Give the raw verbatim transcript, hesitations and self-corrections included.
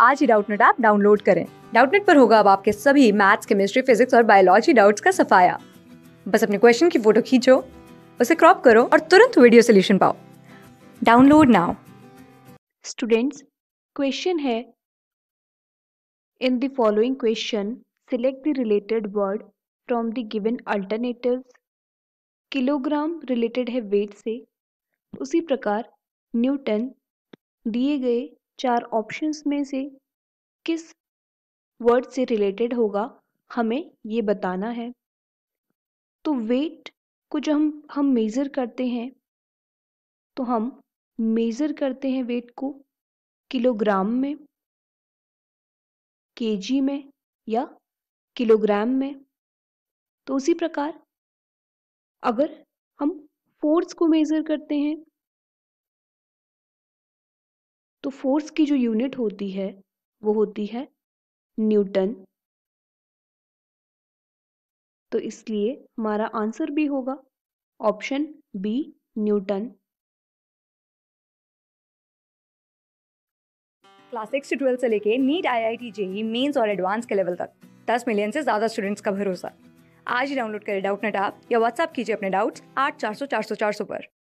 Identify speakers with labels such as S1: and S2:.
S1: आज ही Doubtnut app download करें। डाउटनेट पर होगा अब आपके सभी मैथ्स, केमिस्ट्री, फिजिक्स और बायोलॉजी डाउट्स का सफाया। बस अपने क्वेश्चन की फोटो खींचो, उसे क्रॉप करो और तुरंत वीडियो सोल्यूशन पाओ। Download now.
S2: स्टूडेंट्स, क्वेश्चन है, in the following question select the related word from the given alternatives. Kilogram related है वेट से, उसी प्रकार न्यूटन दिए गए चार ऑप्शंस में से किस वर्ड से रिलेटेड होगा, हमें ये बताना है। तो वेट को जब हम हम मेज़र करते हैं तो हम मेज़र करते हैं वेट को किलोग्राम में, केजी में या किलोग्राम में। तो उसी प्रकार अगर हम फोर्स को मेज़र करते हैं तो फोर्स की जो यूनिट होती है वो होती है न्यूटन। तो इसलिए हमारा आंसर भी होगा option B, Newton.
S1: Class six से ट्वेल्थ से लेके NEET, I I T, JEE mains और एडवांस के लेवल तक दस मिलियन से ज्यादा स्टूडेंट्स का भरोसा। आज ही डाउनलोड करें डाउटनेट ऐप या व्हाट्सएप कीजिए अपने डाउट्स आठ चार सौ चार सौ चार सौ पर।